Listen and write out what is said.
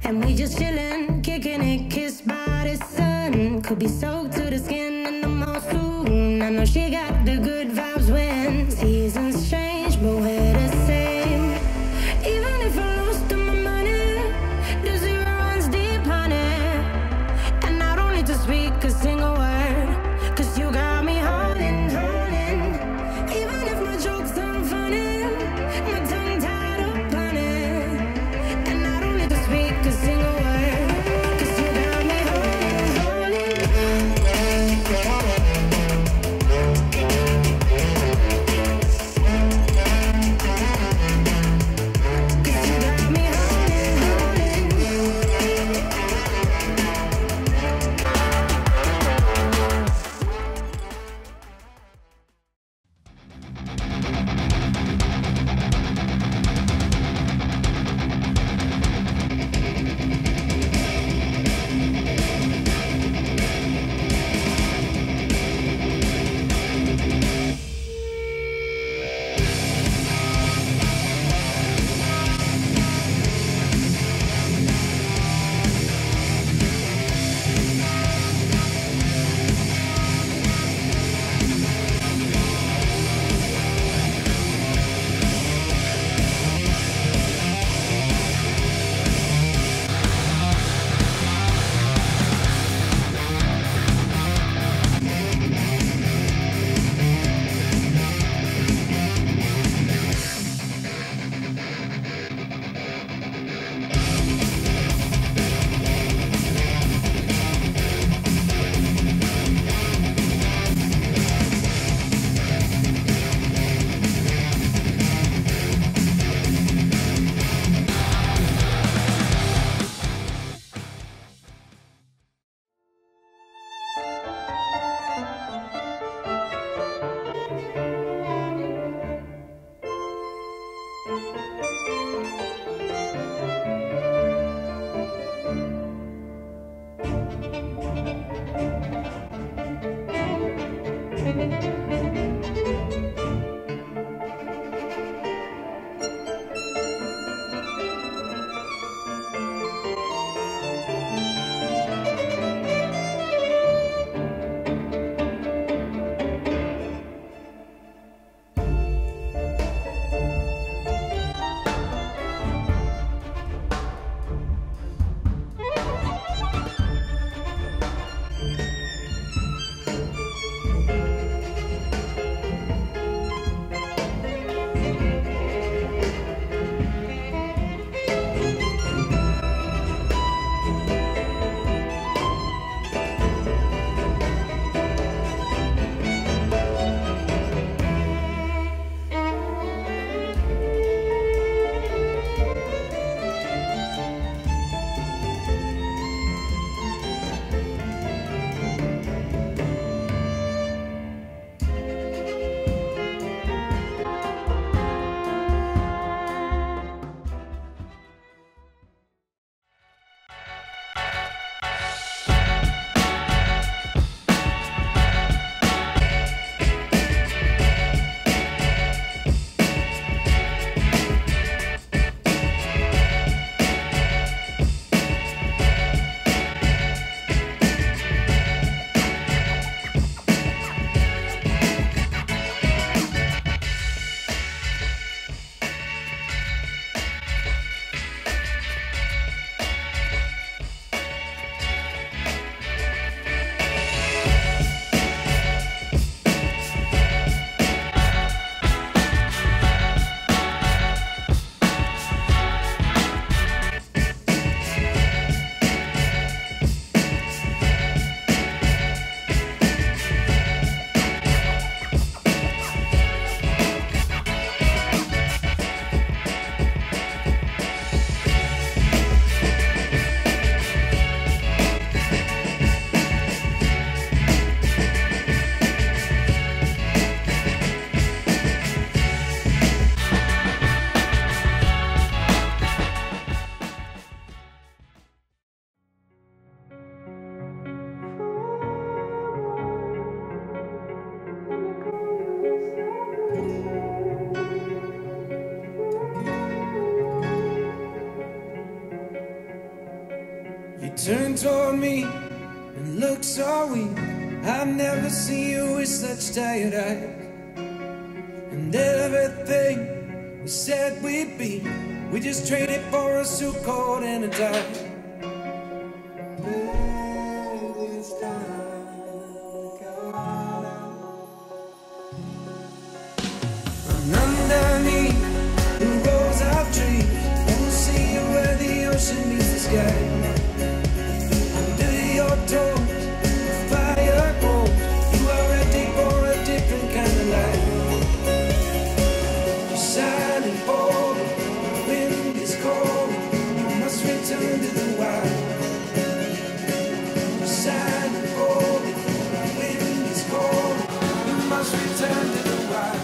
And we just chillin', kicking it, kissed by the sun. Could be soaked to the skin in the monsoon. I know she got the good vibes when seasons change, but we're the same. Even if I lost all my money, the zero runs deep, honey. And I don't need to speak a single word, 'cause you got me holding, holding. Even if my jokes aren't funny, my tongue tied up on it. And I don't need to speak a single word, 'cause you got me holding, holding. You turned toward me and looked so weak. I've never seen you with such tired eyes. And everything we said we'd be, we just traded for a suit coat and a tie. Baby, it's time to go now. And underneath the rows of trees, we'll see you where the ocean meets the sky. Under your toes, the fire grows. You are ready for a different kind of life. You're silent, bold, the wind is cold. You must return to the wild. You're silent, bold, the wind is cold. You must return to the wild.